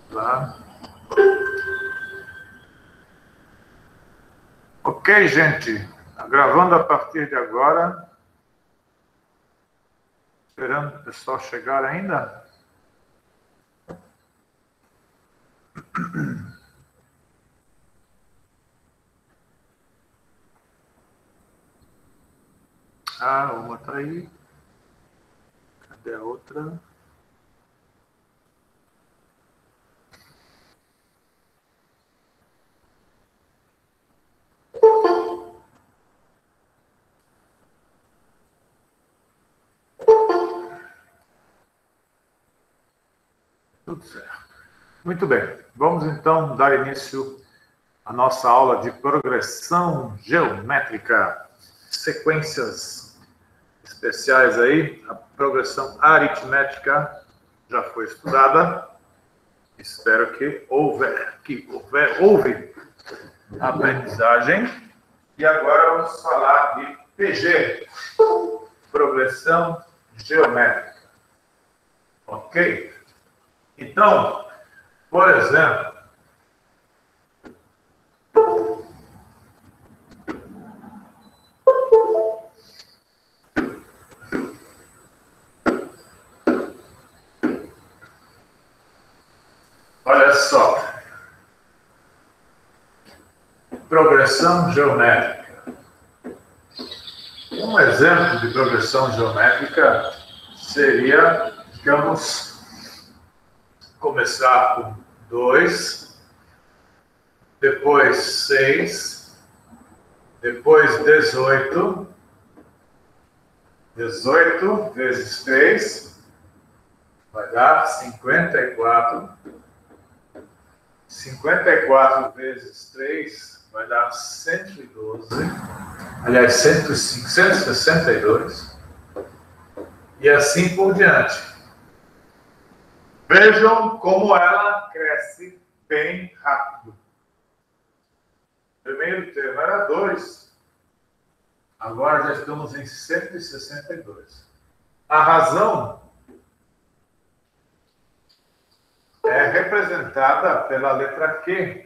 Tá. Ok, gente. Gravando a partir de agora. Esperando o pessoal chegar ainda. Ah, uma está aí. Cadê a outra? Tudo certo. Muito bem. Vamos então dar início à nossa aula de progressão geométrica. Sequências especiais aí. A progressão aritmética já foi estudada. Espero que houve aprendizagem. E agora vamos falar de PG, progressão geométrica. Ok? Então, por exemplo, olha só, progressão geométrica. Um exemplo de progressão geométrica seria, digamos, começar com 2, depois 6, depois 18, 18 vezes 3 vai dar 54, 54 vezes 3 vai dar 112, aliás, 105, 162, e assim por diante. Vejam como ela cresce bem rápido. O primeiro termo era 2, agora já estamos em 162. A razão é representada pela letra Q.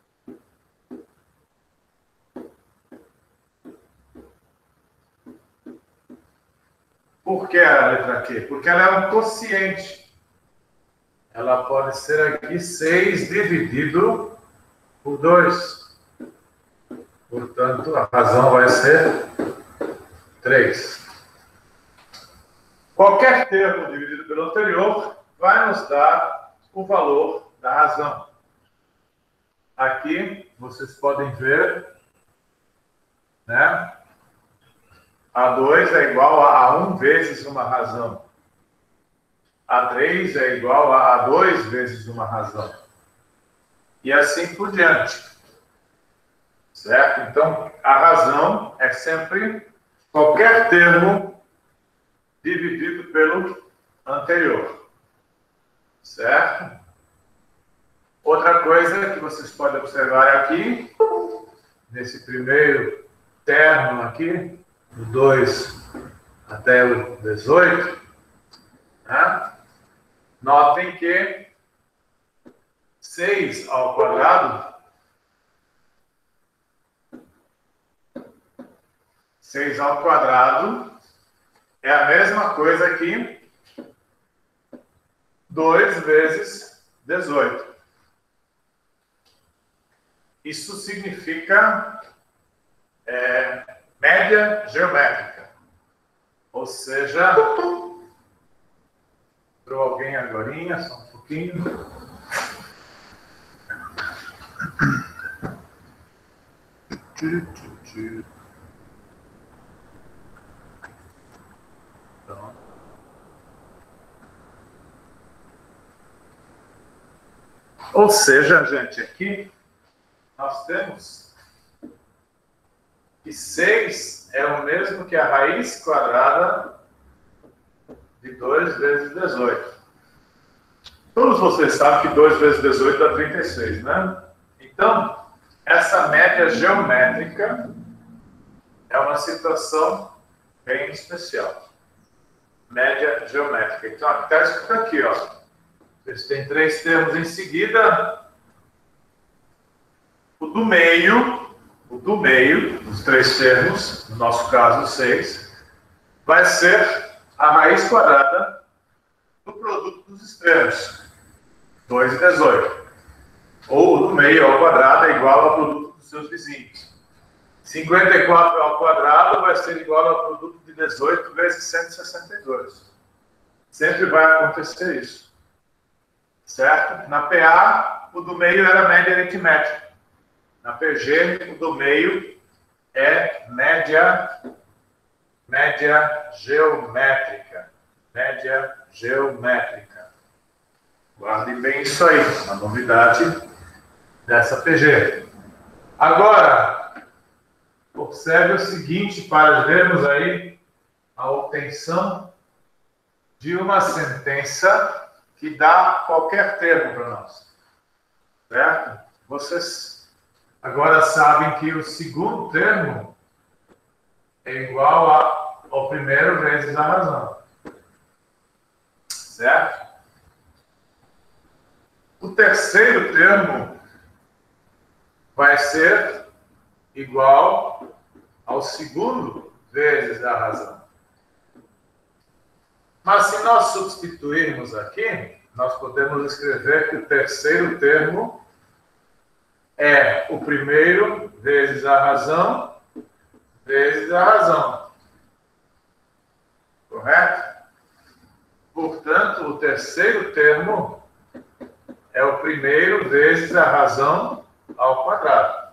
Por que a letra Q? Porque ela é um quociente. Ela pode ser aqui 6 dividido por 2. Portanto, a razão vai ser 3. Qualquer termo dividido pelo anterior vai nos dar o valor da razão. Aqui, vocês podem ver, né? A2 é igual a 1 vezes uma razão. A3 é igual a 2 vezes uma razão. E assim por diante. Certo? Então, a razão é sempre qualquer termo dividido pelo anterior. Certo? Outra coisa que vocês podem observar aqui, nesse primeiro termo aqui, do 2 até o 18, né? Notem que 6 ao quadrado, 6 ao quadrado é a mesma coisa que 2 vezes 18. Isso significa média geométrica. Ou seja, entrou alguém agora, só um pouquinho. Então, ou seja, gente, aqui nós temos que 6 é o mesmo que a raiz quadrada de 2 vezes 18. Todos vocês sabem que 2 vezes 18 dá 36, né? Então, essa média geométrica é uma situação bem especial. Média geométrica. Então, está escrito aqui, ó. Eles têm 3 termos em seguida. O do meio, os 3 termos, no nosso caso 6, vai ser a raiz quadrada do produto dos extremos, 2 e 18. Ou o do meio ao quadrado é igual ao produto dos seus vizinhos. 54 ao quadrado vai ser igual ao produto de 18 vezes 162. Sempre vai acontecer isso. Certo? Na PA, o do meio era média aritmética. Na PG, o do meio é média geométrica. Média geométrica. Guardem bem isso aí, uma novidade dessa PG. Agora, observe o seguinte para vermos aí a obtenção de uma sentença que dá qualquer termo para nós. Certo? Vocês agora sabem que o segundo termo é igual ao primeiro vezes a razão. Certo? O terceiro termo vai ser igual ao segundo vezes a razão. Mas se nós substituirmos aqui, nós podemos escrever que o terceiro termo é o primeiro vezes a razão vezes a razão. Correto? Portanto, o terceiro termo é o primeiro vezes a razão ao quadrado.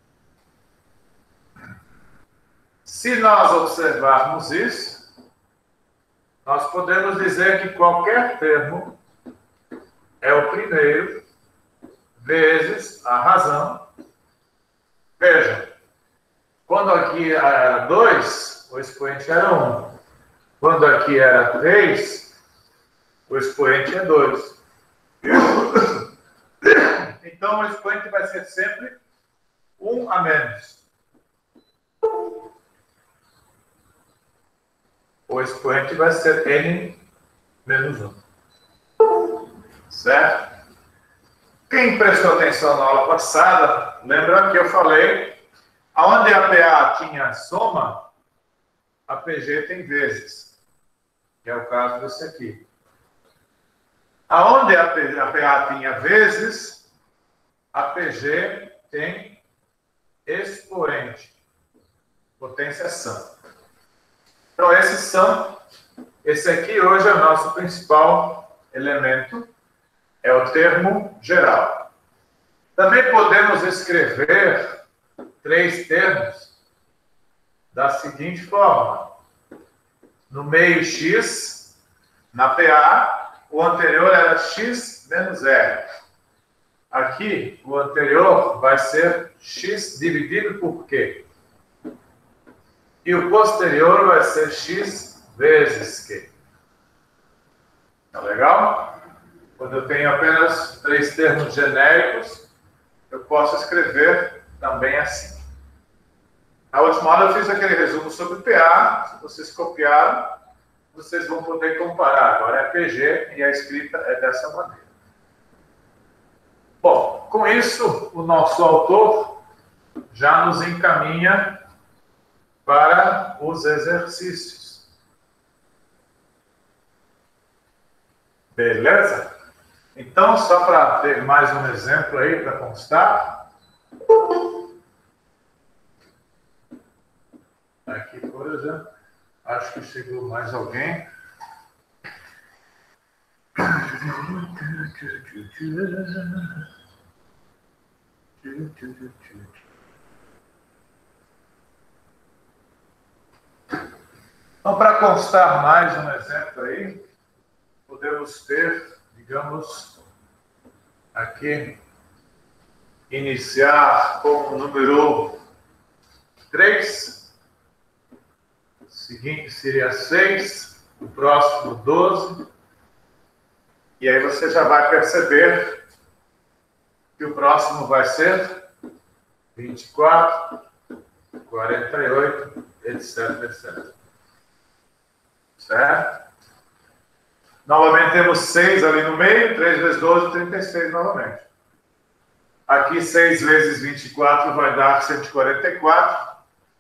Se nós observarmos isso, nós podemos dizer que qualquer termo é o primeiro vezes a razão. Vejam, quando aqui era 2, o expoente era 1. Quando aqui era 3, o expoente é 2. Então, o expoente vai ser sempre 1 a menos. O expoente vai ser n menos 1. Certo? Quem prestou atenção na aula passada, lembra que eu falei, aonde a PA tinha soma, a PG tem vezes, que é o caso desse aqui. Aonde a PA tinha vezes, a PG tem expoente, potenciação. Então, esse aqui hoje é o nosso principal elemento, é o termo geral. Também podemos escrever 3 termos da seguinte forma. No meio x, na PA, o anterior era x menos r. Aqui, o anterior vai ser x dividido por q. E o posterior vai ser x vezes q. Tá legal? Quando eu tenho apenas 3 termos genéricos, eu posso escrever também assim. Na última aula eu fiz aquele resumo sobre PA. Se vocês copiaram, vocês vão poder comparar. Agora é PG e a escrita é dessa maneira. Bom, com isso, o nosso autor já nos encaminha para os exercícios. Beleza? Então, só para ter mais um exemplo aí para constar. Aqui, por exemplo, acho que chegou mais alguém. Então, para constar mais um exemplo aí, podemos ter, digamos, aqui, iniciar com o número 3, o seguinte seria 6, o próximo 12, e aí você já vai perceber que o próximo vai ser 24, 48, etc, etc. Certo? Novamente temos 6 ali no meio, 3 vezes 12, 36 novamente. Aqui 6 vezes 24 vai dar 144.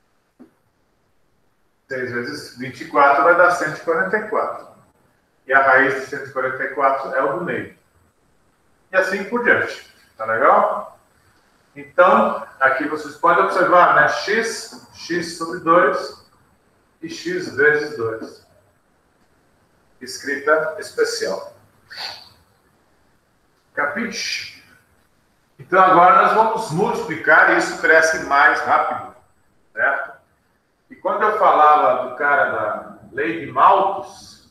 6 vezes 24 vai dar 144. E a raiz de 144 é o do meio. E assim por diante. Tá legal? Então, aqui vocês podem observar, né? X sobre 2 e x vezes 2. Escrita especial. Capiche? Então, agora nós vamos multiplicar e isso cresce mais rápido. Certo? E quando eu falava do cara da lei de Malthus,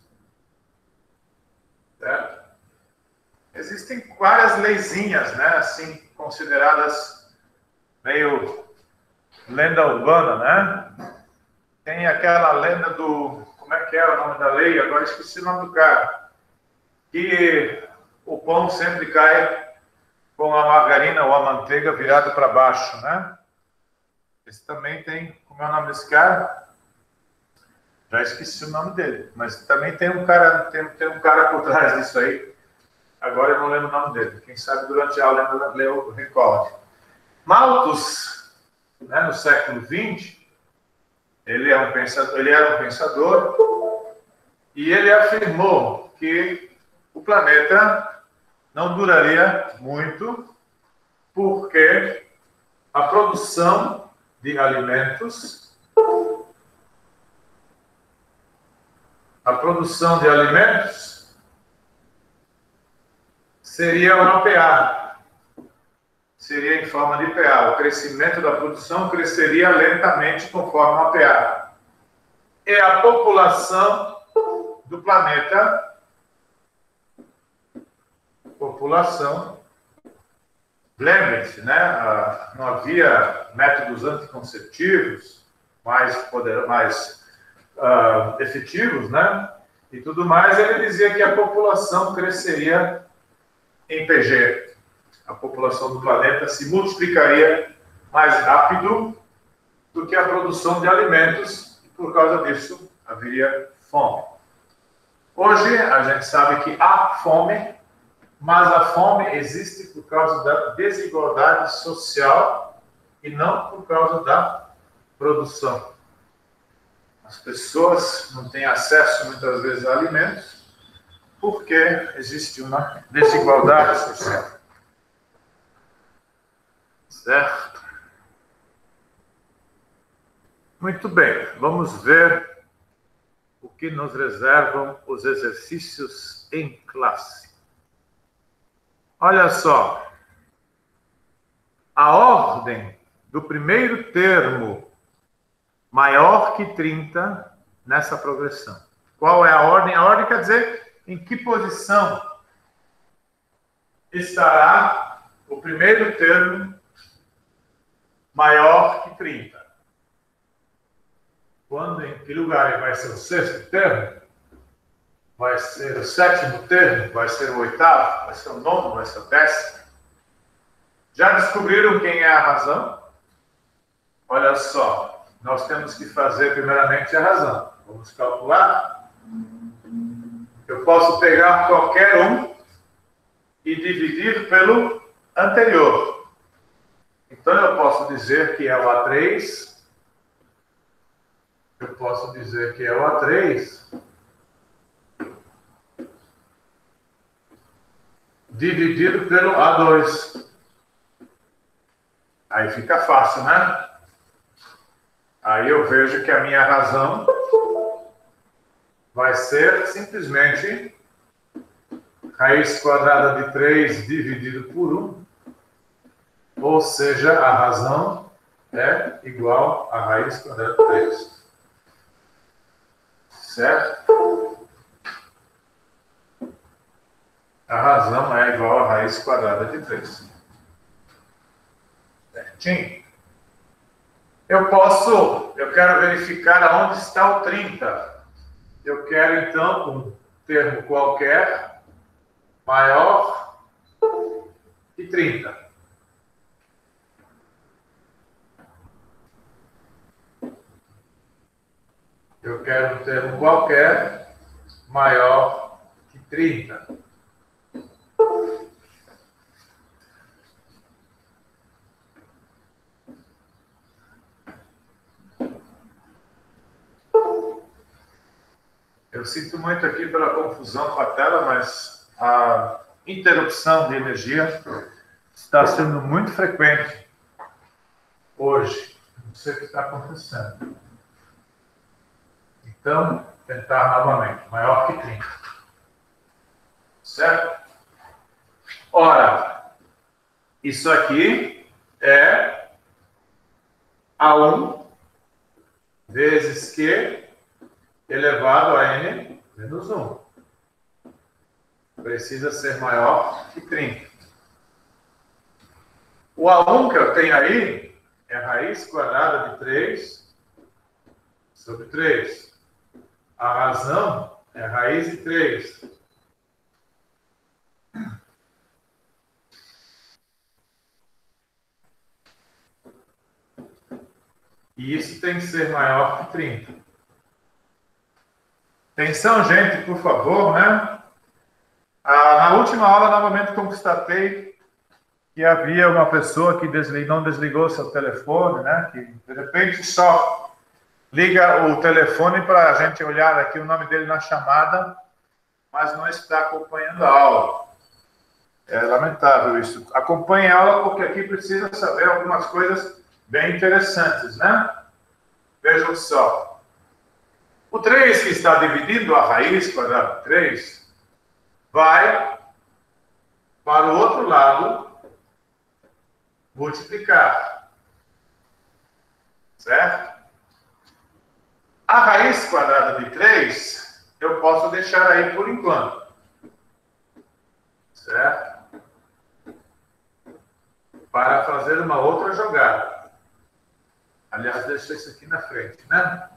certo? Existem várias leizinhas, né? Assim, consideradas meio lenda urbana, né? Tem aquela lenda do... Como é que é o nome da lei? Agora esqueci o nome do cara. Que o pão sempre cai com a margarina ou a manteiga virada para baixo, né? Esse também tem... Como é o nome desse cara? Já esqueci o nome dele. Mas também tem um cara, tem um cara por trás disso aí. Agora eu não lembro o nome dele. Quem sabe durante a aula eu recorde. Malthus, né, no século XX, ele era um pensador e ele afirmou que o planeta não duraria muito porque a produção de alimentos seria uma PA, seria em forma de PA. O crescimento da produção cresceria lentamente conforme a PA. E a população do planeta, lembre-se, né? Não havia métodos anticonceptivos mais efetivos, né? E tudo mais, ele dizia que a população cresceria em PG. A população do planeta se multiplicaria mais rápido do que a produção de alimentos, e por causa disso haveria fome. Hoje a gente sabe que há fome, mas a fome existe por causa da desigualdade social e não por causa da produção. As pessoas não têm acesso muitas vezes a alimentos porque existe uma desigualdade social. Certo? Muito bem, vamos ver o que nos reservam os exercícios em classe. Olha só, a ordem do primeiro termo maior que 30 nessa progressão. Qual é a ordem? A ordem quer dizer em que posição estará o primeiro termo maior que 30. Em que lugar vai ser o sexto termo? Vai ser o sétimo termo? Vai ser o oitavo? Vai ser o nono? Vai ser o décimo? Já descobriram quem é a razão? Olha só, nós temos que fazer primeiramente a razão. Vamos calcular. Eu posso pegar qualquer um e dividir pelo anterior. Então eu posso dizer que é o A3. Eu posso dizer que é o A3 dividido pelo A2. Aí fica fácil, né? Aí eu vejo que a minha razão vai ser simplesmente raiz quadrada de 3 dividido por 1. Ou seja, a razão é igual a raiz quadrada de 3. Certo? A razão é igual a raiz quadrada de 3. Certinho? Eu quero verificar aonde está o 30. Eu quero, então, um termo qualquer maior que 30. Eu quero um termo qualquer maior que 30. Eu sinto muito aqui pela confusão com a tela, mas a interrupção de energia está sendo muito frequente hoje. Não sei o que está acontecendo. Então, tentar novamente. Maior que 30. Certo? Ora, isso aqui é A1 vezes Q elevado a N menos 1. Precisa ser maior que 30. O A1 que eu tenho aí é raiz quadrada de 3 sobre 3. A razão é raiz de 3. E isso tem que ser maior que 30. Atenção, gente, por favor, né? Na última aula, novamente, constatei que havia uma pessoa que não desligou seu telefone, né? Que, de repente, só liga o telefone para a gente olhar aqui o nome dele na chamada, mas não está acompanhando a aula. É lamentável isso. Acompanhe a aula, porque aqui precisa saber algumas coisas bem interessantes, né? Vejam só. O 3 que está dividindo a raiz quadrada de 3 vai para o outro lado multiplicar. Certo? A raiz quadrada de 3 eu posso deixar aí por enquanto. Certo? Para fazer uma outra jogada. Aliás, deixa isso aqui na frente, né?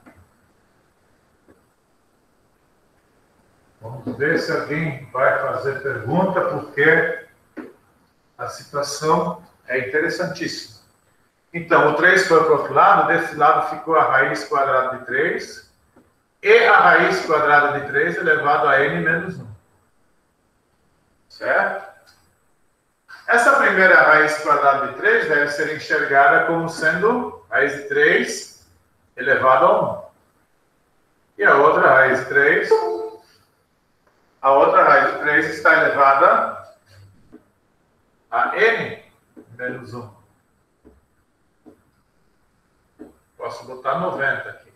Vamos ver se alguém vai fazer pergunta, porque a situação é interessantíssima. Então, o 3 foi para o outro lado, desse lado ficou a raiz quadrada de 3, e a raiz quadrada de 3 elevado a n menos 1. Certo? Essa primeira raiz quadrada de 3 deve ser enxergada como sendo raiz de 3 elevado a 1. E a outra raiz de 3... A outra raiz de 3 está elevada a n menos 1. Posso botar 90 aqui.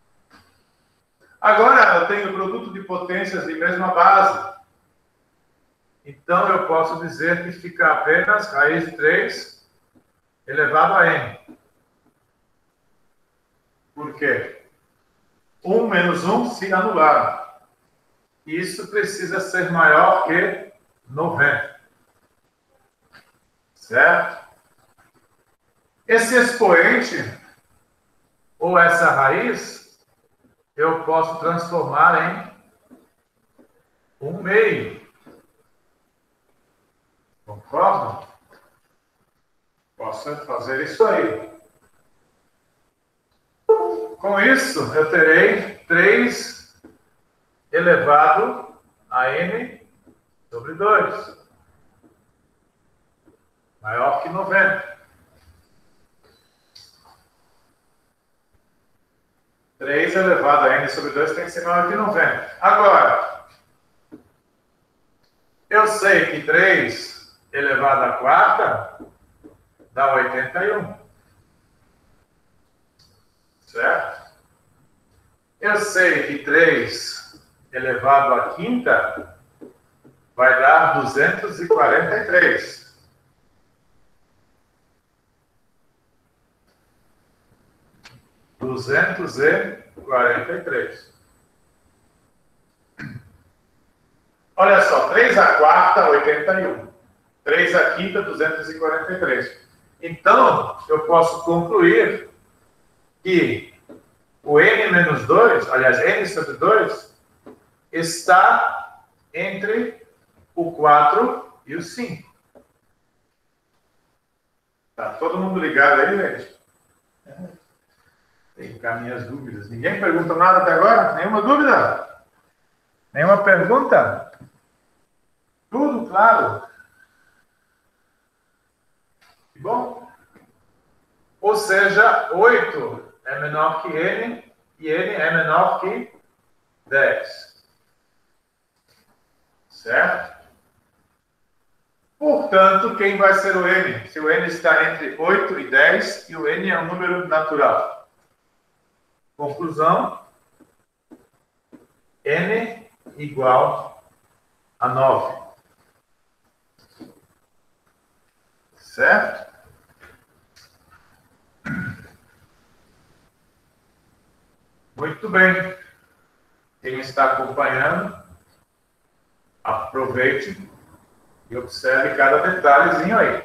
Agora eu tenho produto de potências de mesma base. Então eu posso dizer que fica apenas raiz de 3 elevado a n. Por quê? 1 menos 1 se anularam. Isso precisa ser maior que 90. Certo? Esse expoente, ou essa raiz, eu posso transformar em 1/2. Concordam? Posso fazer isso aí. Com isso, eu terei 3 elevado a n sobre 2. Maior que 90. 3 elevado a n sobre 2 tem que ser maior que 90. Agora, eu sei que 3 elevado à quarta dá 81. Certo? Eu sei que 3 elevado à quinta vai dar 243. Olha só, 3 à quarta, 81. 3 à quinta, 243. Então, eu posso concluir que o n menos 2, aliás, n sobre 2, está entre o 4 e o 5. Tá todo mundo ligado aí, gente? Tem cá minhas dúvidas. Ninguém perguntou nada até agora? Nenhuma dúvida? Nenhuma pergunta? Tudo claro? Bom? Ou seja, 8 é menor que N e N é menor que 10. Certo? Portanto, quem vai ser o N? Se o N está entre 8 e 10 e o N é um número natural. Conclusão: N igual a 9. Certo? Muito bem. Quem está acompanhando, aproveite e observe cada detalhezinho aí.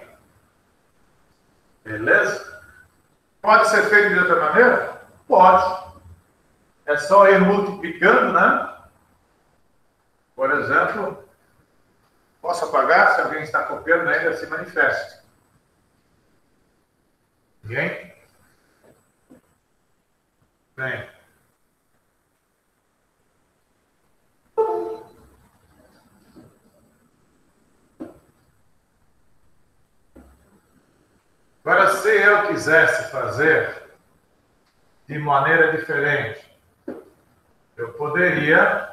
Beleza? Pode ser feito de outra maneira? Pode. É só ir multiplicando, né? Por exemplo, posso apagar? Se alguém está copiando ainda, se manifeste. Ninguém? Bem. Agora, se eu quisesse fazer de maneira diferente, eu poderia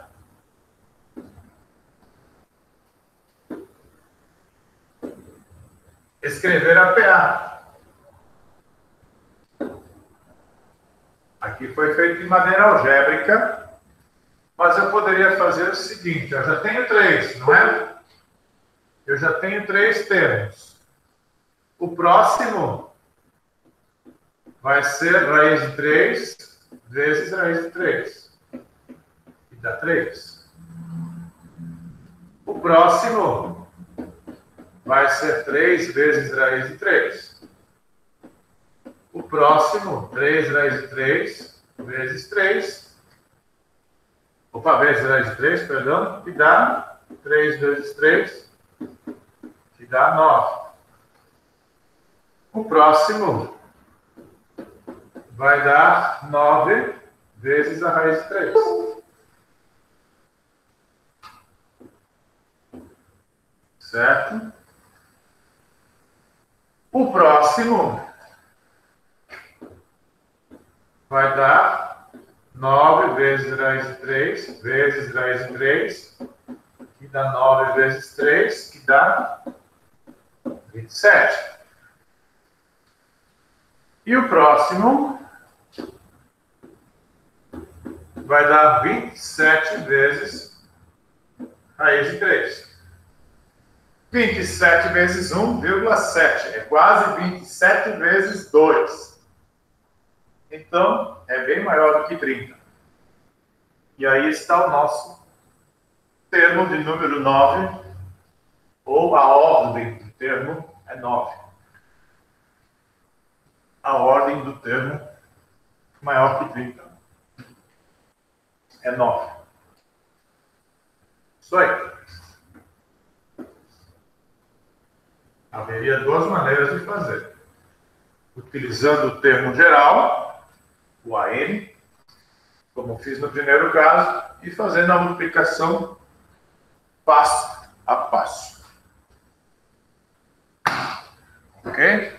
escrever a PA. Aqui foi feito de maneira algébrica, mas eu poderia fazer o seguinte: eu já tenho 3, não é? Eu já tenho 3 termos. O próximo vai ser raiz de 3 vezes raiz de 3. E dá 3. O próximo vai ser 3 vezes raiz de 3. O próximo, 3 raiz de 3 vezes 3. Opa, vezes raiz de 3, perdão. Que dá 3 vezes 3. Que dá 9. O próximo vai dar 9 vezes a raiz de 3. Certo? O próximo vai dar 9 vezes raiz de 3 vezes raiz de 3, que dá 9 vezes 3, que dá 27. E o próximo vai dar 27 vezes raiz de 3. 27 vezes 1,7. É quase 27 vezes 2. Então, é bem maior do que 30. E aí está o nosso termo de número 9, ou a ordem do termo é 9. A ordem do termo maior que 30 é 9. Isso aí. Haveria 2 maneiras de fazer. Utilizando o termo geral, o AN, como fiz no primeiro caso, e fazendo a multiplicação passo a passo. Ok?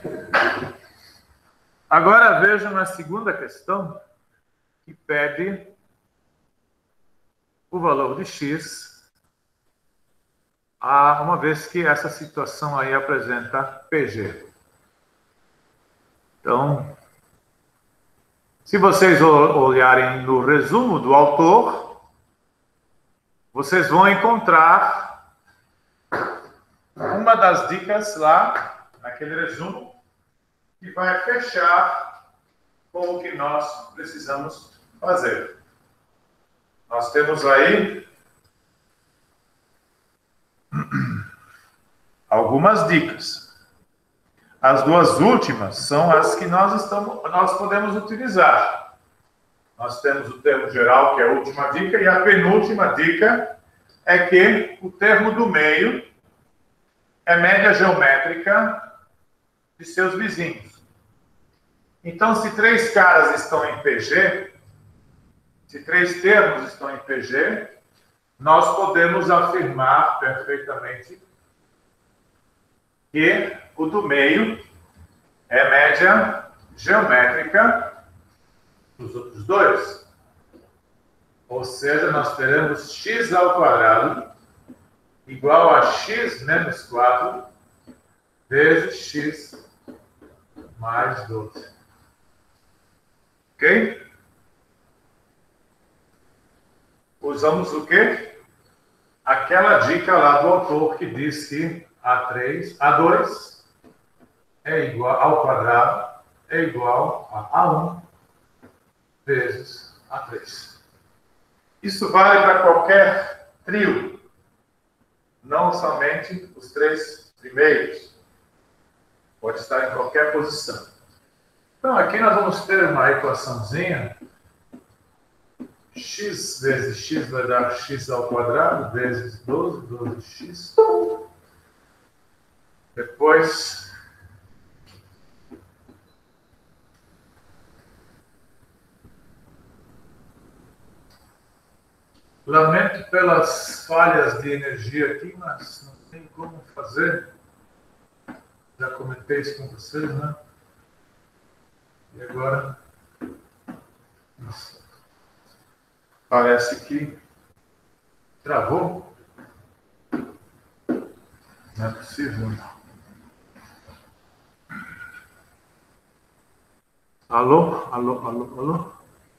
Agora vejam na segunda questão, que pede o valor de x, uma vez que essa situação aí apresenta PG. Então, se vocês olharem no resumo do autor, vocês vão encontrar uma das dicas lá, naquele resumo, que vai fechar com o que nós precisamos fazer. Nós temos aí algumas dicas. As 2 últimas são as que nós podemos utilizar. Nós temos o termo geral, que é a última dica, e a penúltima dica é que o termo do meio é média geométrica de seus vizinhos. Então, se 3 caras estão em PG, se 3 termos estão em PG, nós podemos afirmar perfeitamente que o do meio é média geométrica dos outros dois. Ou seja, nós teremos x ao quadrado igual a x menos 4 vezes x mais 12. Ok? Usamos o quê? Aquela dica lá do autor que diz que A2 é igual ao quadrado, é igual a A1 vezes A3. Isso vale para qualquer trio, não somente os três primeiros. Pode estar em qualquer posição. Então, aqui nós vamos ter uma equaçãozinha. X vezes x vai dar x ao quadrado, vezes 12, 12x. Depois, lamento pelas falhas de energia aqui, mas não tem como fazer. Já comentei isso com vocês, né? E agora, nossa, parece que travou. Não é possível. Alô? Alô? Alô? Alô?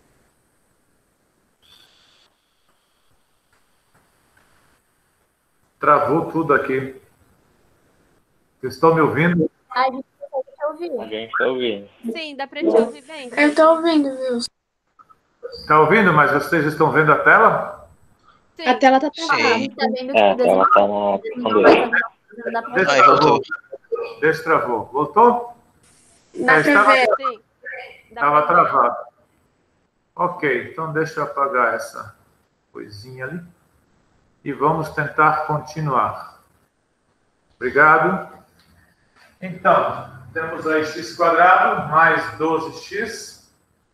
Travou tudo aqui. Vocês estão me ouvindo? A gente consegue te ouvir. A gente tá ouvindo. Sim, dá pra te ouvir bem. Eu tô ouvindo, viu? Está ouvindo, mas vocês estão vendo a tela? Sim. A tela tá A travada. gente tá vendo É, que ela tá na opção 2. não dá pra Deixa ver. travou. Destravou. Voltou? Dá pra estava ver. Sim. Dá estava pra ver. travado. Ok, então deixa eu apagar essa coisinha ali. E vamos tentar continuar. Obrigado. Então, temos aí x quadrado mais 12x.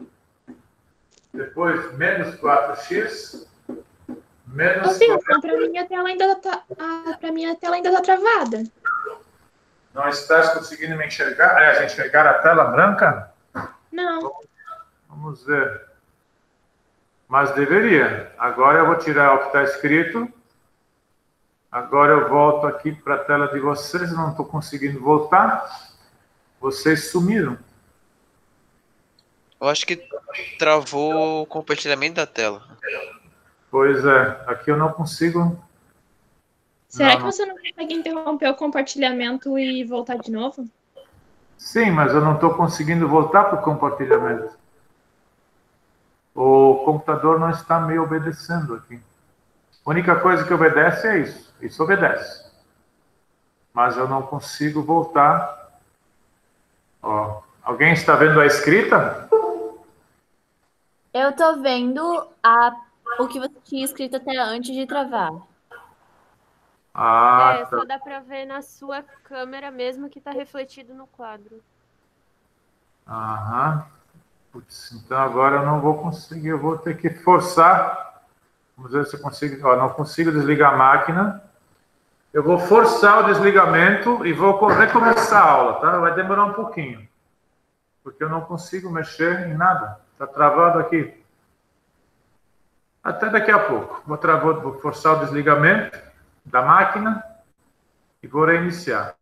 Depois, menos 4x. Menos Ô, Wilson, 4. pra mim a tela ainda tá, pra mim a tela ainda tá travada. Não estás conseguindo me enxergar? Aliás, enxergar a tela branca? Não. Vamos ver. Mas deveria. Agora eu vou tirar o que está escrito. Agora eu volto aqui para a tela de vocês. Não estou conseguindo voltar. Vocês sumiram. Eu acho que travou o compartilhamento da tela. Pois é. Aqui eu não consigo. Será Não, que não. você não consegue interromper o compartilhamento e voltar de novo? Sim, mas eu não estou conseguindo voltar para o compartilhamento. O computador não está me obedecendo aqui. A única coisa que obedece é isso. Isso obedece. Mas eu não consigo voltar. Ó, alguém está vendo a escrita? Eu tô vendo o que você tinha escrito até antes de travar. Ah, tá. Só dá pra ver na sua câmera mesmo que tá refletido no quadro. Aham. Putz, então agora eu não vou conseguir, eu vou ter que forçar. Vamos ver se eu consigo. Ó, não consigo desligar a máquina. Eu vou forçar o desligamento e vou recomeçar a aula, tá? Vai demorar um pouquinho. Porque eu não consigo mexer em nada. Está travado aqui. Até daqui a pouco. Vou forçar o desligamento da máquina e vou reiniciar.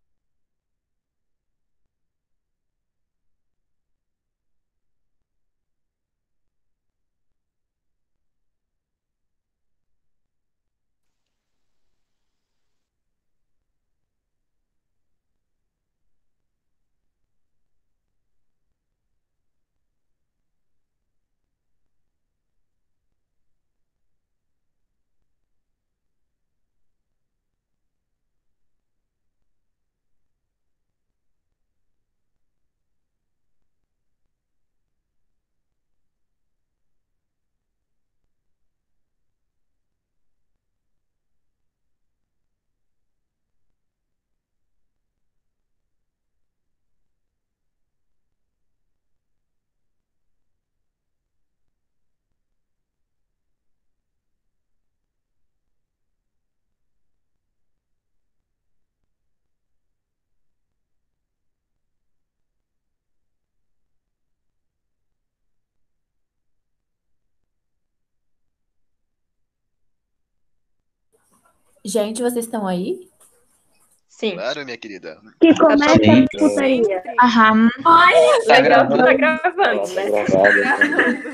Gente, vocês estão aí? Sim. Claro, minha querida. Que começa Sim, a putaria. Aham. Legal que tá gravando. Tá gravado, assim.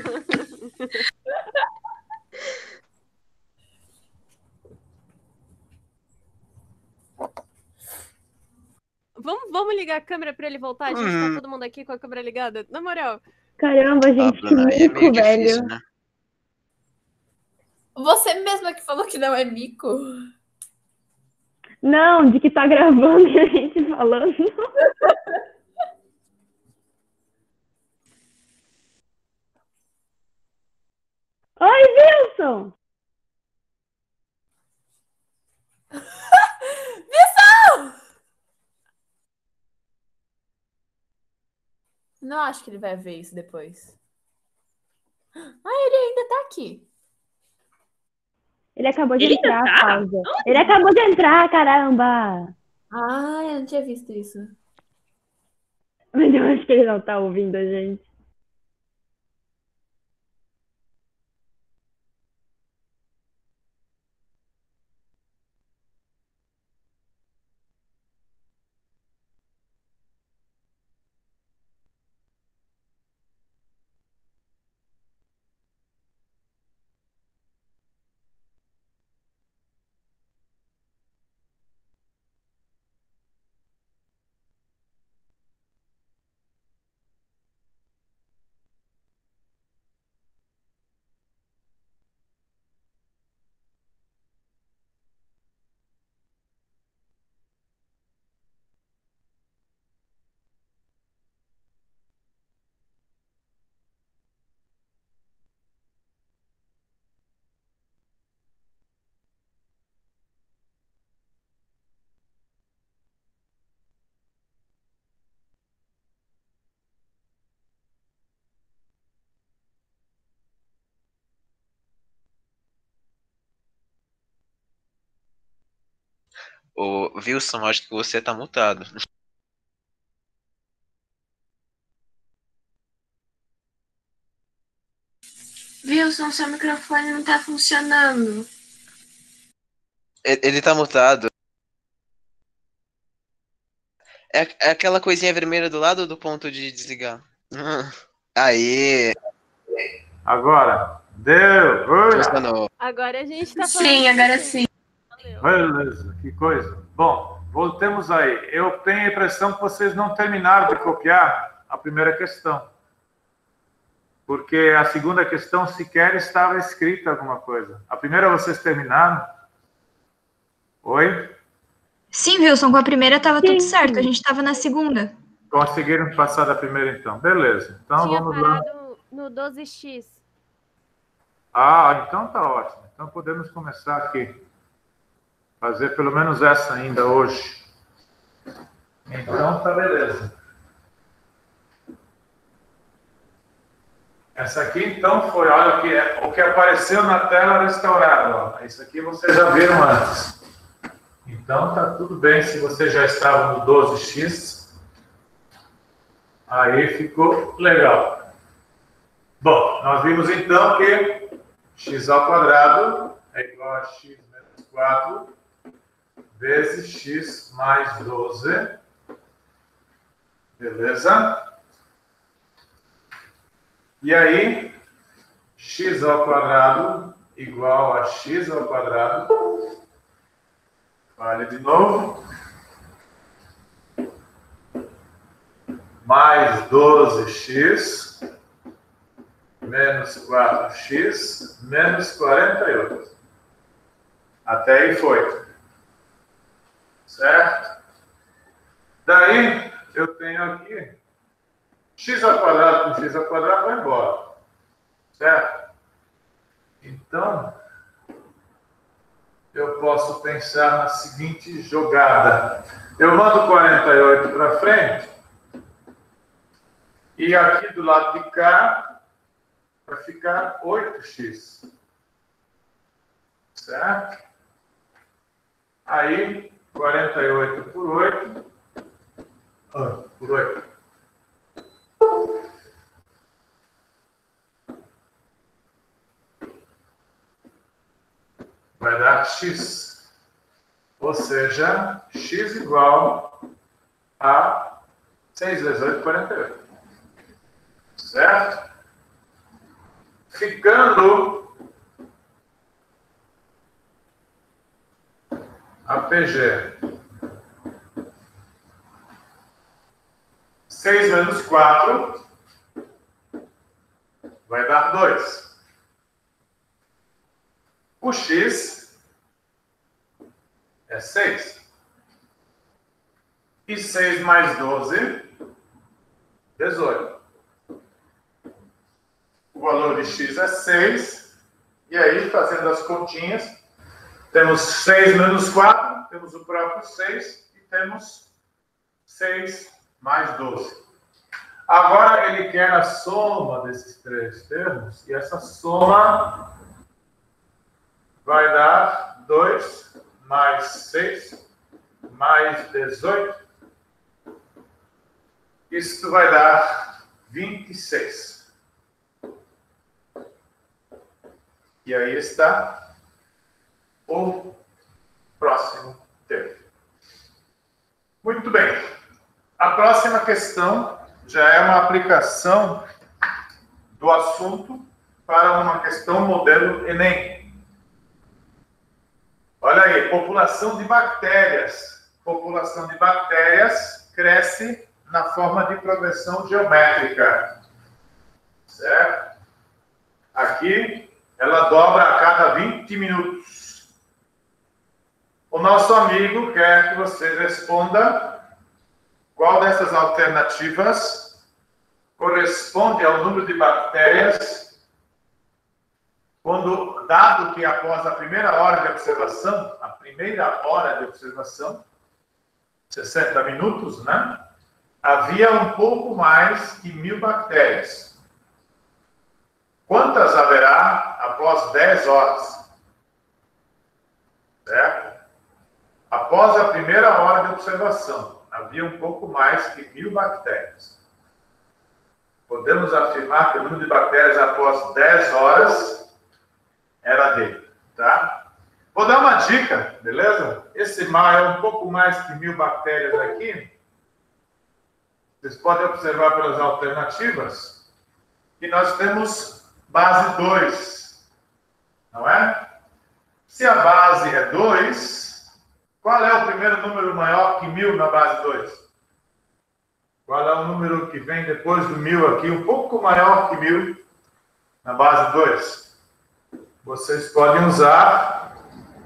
Vamos ligar a câmera pra ele voltar? A gente tá todo mundo aqui com a câmera ligada. Na moral. Caramba, Ah, gente, que Bruna, aí é meio mico, velho. difícil, né? Você mesma que falou que não é mico. Não, de que tá gravando e a gente falando. Oi, Wilson! Não acho que ele vai ver isso depois. Ah, ele ainda tá aqui. Ele acabou de Ele ainda entrar, tá? pausa. Ele acabou de entrar, caramba! Ah, eu não tinha visto isso. Mas eu acho que ele não tá ouvindo a gente. Ô, Wilson, acho que você tá mutado. Wilson, seu microfone não tá funcionando. Ele tá mutado. É aquela coisinha vermelha do lado do ponto de desligar. Aí, Agora, deu. Oi. funcionou. Agora a gente tá falando. Sim, agora sim. Valeu. Beleza, que coisa. Bom, voltemos aí. Eu tenho a impressão que vocês não terminaram de copiar a primeira questão. Porque a segunda questão sequer estava escrita alguma coisa. A primeira vocês terminaram? Oi? Sim, Wilson, com a primeira tava Sim, tudo certo, sim. a gente tava na segunda. Conseguiram passar da primeira então. Beleza. Então Tinha vamos lá. parado no 12x. Ah, então tá ótimo. Então podemos começar aqui. Fazer pelo menos essa ainda hoje. Então tá beleza. Essa aqui então foi, olha o que apareceu na tela restaurada. Ó. Isso aqui vocês já viram antes. Então tá tudo bem se você já estava no 12x. Aí ficou legal. Bom, nós vimos então que x ao quadrado é igual a x menos 4 vezes x mais 12. Beleza? E aí, x ao quadrado igual a x ao quadrado. Fale de novo. Mais 12x menos 4x menos 48. Até aí foi. Certo? Daí, eu tenho aqui x ao quadrado com x ao quadrado vai embora. Certo? Então, eu posso pensar na seguinte jogada. Eu mando 48 para frente. E aqui do lado de cá vai ficar 8x. Certo? Aí, 48 por 8. Por 8. Vai dar x. seja, x igual a 6 vezes 8, 48. Certo? Ficando a PG 6 menos 4 vai dar 2. O x é 6. E 6 mais 12, 18. O valor de x é 6. E aí, fazendo as continhas, temos 6 menos 4, temos o próprio 6 e temos 6 mais 12. Agora ele quer a soma desses três termos, e essa soma vai dar 2 mais 6 mais 18. Isto vai dar 26. E aí está o próximo termo. Muito bem. A próxima questão já é uma aplicação do assunto para uma questão modelo Enem. Olha aí, população de bactérias. População de bactérias cresce na forma de progressão geométrica. Certo? Aqui, ela dobra a cada 20 minutos. O nosso amigo quer que você responda qual dessas alternativas corresponde ao número de bactérias quando, dado que após a primeira hora de observação, 60 minutos, né? Havia um pouco mais que 1000 bactérias. Quantas haverá após 10 horas? Certo? Após a primeira hora de observação, havia um pouco mais que 1000 bactérias. Podemos afirmar que o número de bactérias após 10 horas era dele, tá? Vou dar uma dica, beleza? Esse mar é um pouco mais que 1000 bactérias aqui. Vocês podem observar pelas alternativas que nós temos base 2, não é? Se a base é 2, qual é o primeiro número maior que 1000 na base 2? Qual é o número que vem depois do 1000 aqui, um pouco maior que 1000 na base 2? Vocês podem usar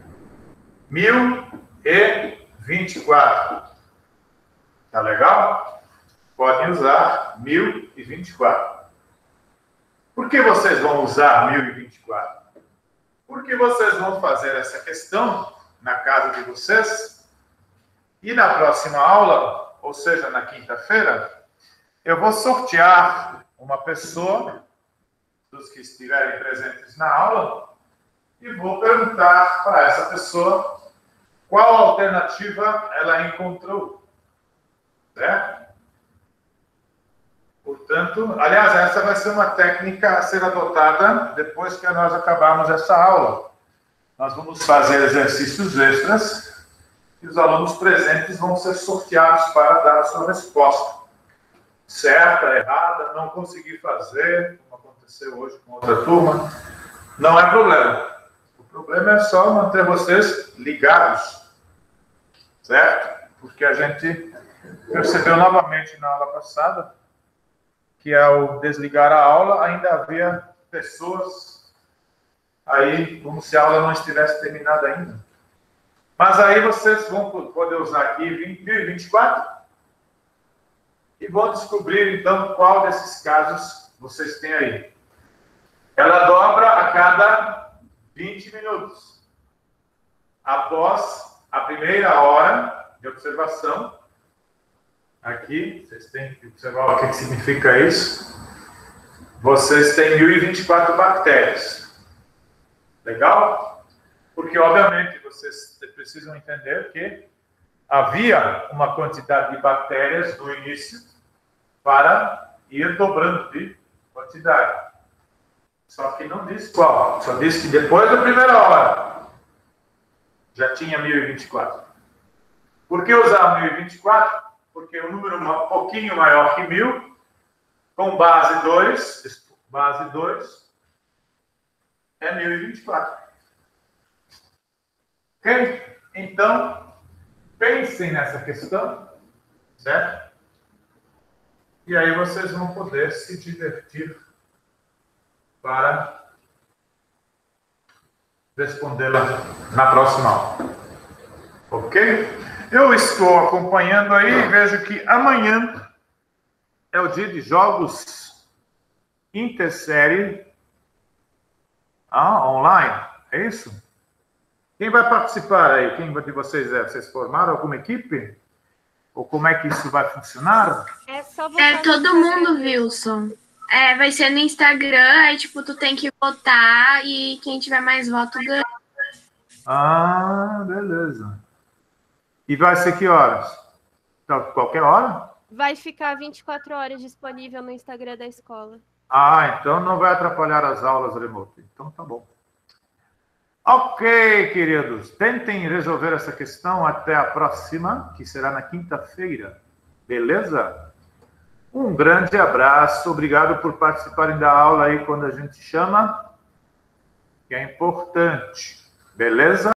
1024. Tá legal? Podem usar 1024. Por que vocês vão usar 1024? Porque vocês vão fazer essa questão na casa de vocês e na próxima aula, ou seja, na quinta-feira, eu vou sortear uma pessoa dos que estiverem presentes na aula e vou perguntar para essa pessoa qual alternativa ela encontrou. Certo? Portanto, aliás, essa vai ser uma técnica a ser adotada depois que nós acabarmos essa aula. Nós vamos fazer exercícios extras e os alunos presentes vão ser sorteados para dar a sua resposta. Certa, errada, não consegui fazer, como aconteceu hoje com outra turma, não é problema. O problema é só manter vocês ligados, certo? Porque a gente percebeu novamente na aula passada que ao desligar a aula ainda havia pessoas aí como se a aula não estivesse terminada ainda. Mas aí vocês vão poder usar aqui 1024 e vão descobrir então qual desses casos vocês têm aí. Ela dobra a cada 20 minutos. Após a primeira hora de observação, aqui, vocês têm que observar o que significa isso. Vocês têm 1024 bactérias. Legal? Porque, obviamente, vocês precisam entender que havia uma quantidade de bactérias no início para ir dobrando de quantidade. Só que não diz qual. Só diz que depois da primeira hora já tinha 1024. Por que usar 1024? Porque o número um pouquinho maior que 1000, com base 2 é 1024. Ok? Então, pensem nessa questão, certo? E aí vocês vão poder se divertir para respondê-la na próxima aula. Ok? Eu estou acompanhando aí e vejo que amanhã é o dia de jogos intersérie online. É isso? Quem vai participar aí? Quem de vocês é? Vocês formaram alguma equipe? Ou como é que isso vai funcionar? É só votar Todo no mundo, Instagram. Wilson. Vai ser no Instagram, aí, tipo, tu tem que votar e quem tiver mais voto ganha. Ah, beleza. E vai ser que horas? Qualquer hora? Vai ficar 24 horas disponível no Instagram da escola. Ah, então não vai atrapalhar as aulas remotas. Então tá bom. Ok, queridos. Tentem resolver essa questão até a próxima, que será na quinta-feira. Beleza? Um grande abraço. Obrigado por participarem da aula aí quando a gente chama, que é importante. Beleza?